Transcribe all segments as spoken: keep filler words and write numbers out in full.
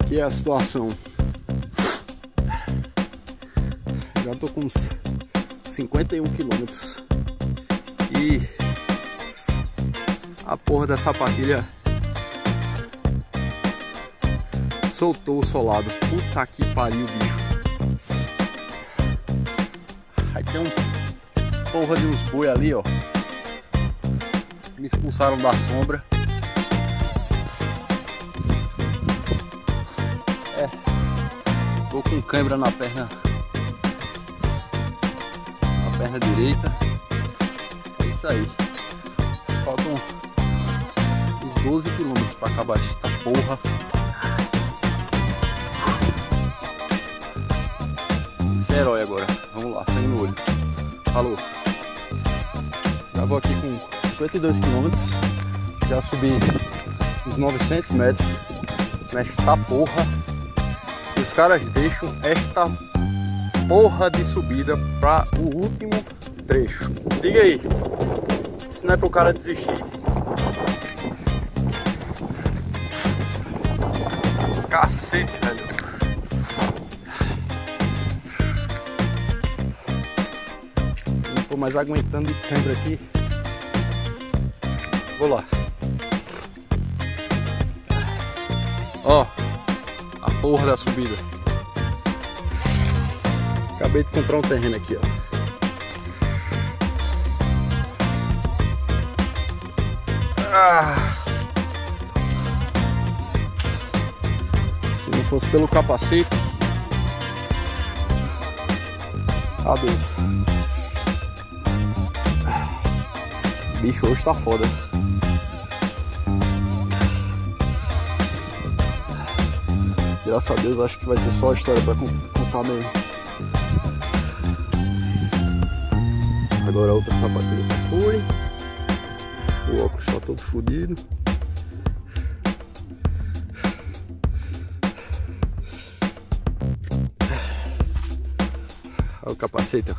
Aqui é a situação. Já tô com uns cinquenta e um quilômetros e a porra da sapatilha soltou o solado. Puta que pariu, bicho. Aí tem uns porra de uns boi ali, ó. Me expulsaram da sombra. É, tô com cãibra na perna, na perna direita. É isso aí. Faltam uns doze quilômetros para acabar esta porra. Esse é herói agora. Vamos lá, sangue no olho. Falou. Já vou aqui com cinquenta e dois quilômetros. Já subi uns novecentos metros nesta porra. E os caras deixam esta porra de subida para o último trecho. Diga aí, se não é pro cara desistir. Cacete, velho. Não tô mais aguentando de cãibra aqui. Vou lá. Ó, a porra da subida. Acabei de comprar um terreno aqui, ó. Ah. Se não fosse pelo capacete. Adeus. Bicho, hoje tá foda. Graças a Deus, acho que vai ser só a história pra contar mesmo. Agora a outra sapatilha já foi. O óculos tá todo fodido. Olha o capacete, ó.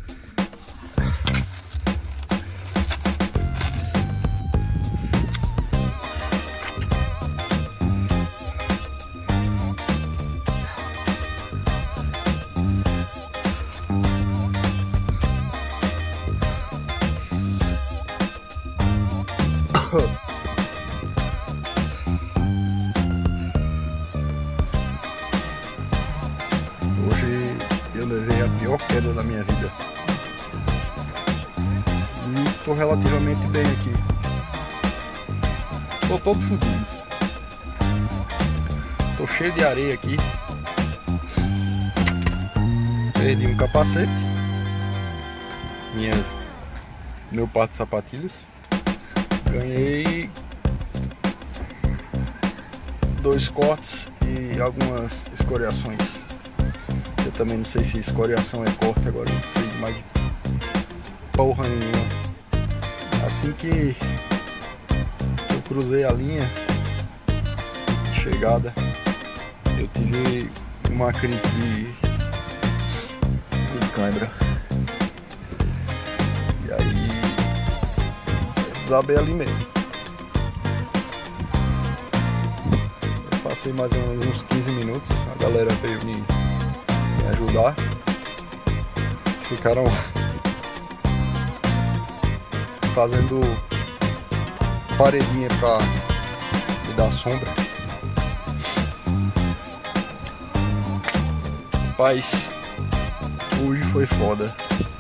Hoje eu levei a pior queda da minha vida e tô relativamente bem aqui. Tô todo fodido. Tô cheio de areia aqui. Perdi um capacete, minhas, meu par de sapatilhas. Ganhei dois cortes e algumas escoriações. Eu também não sei se escoriação é corte, agora eu não sei mais de porra nenhuma. Assim que eu cruzei a linha de chegada, eu tive uma crise de, de cãibra. E aí desabei ali mesmo. Eu passei mais ou menos uns quinze minutos. A galera veio me, me ajudar. Ficaram fazendo paredinha pra me dar sombra. Rapaz, hoje foi foda.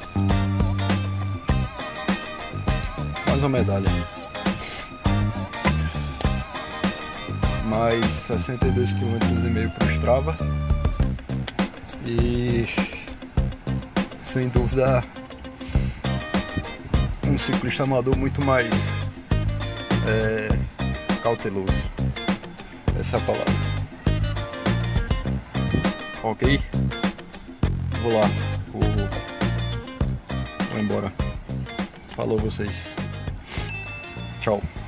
Mais uma medalha. Mais sessenta e dois quilômetros e meio para o Strava. E sem dúvida um ciclista amador muito mais é, cauteloso. Essa é a palavra. Ok? Vou lá. Vou, vou embora. Falou vocês. Tchau.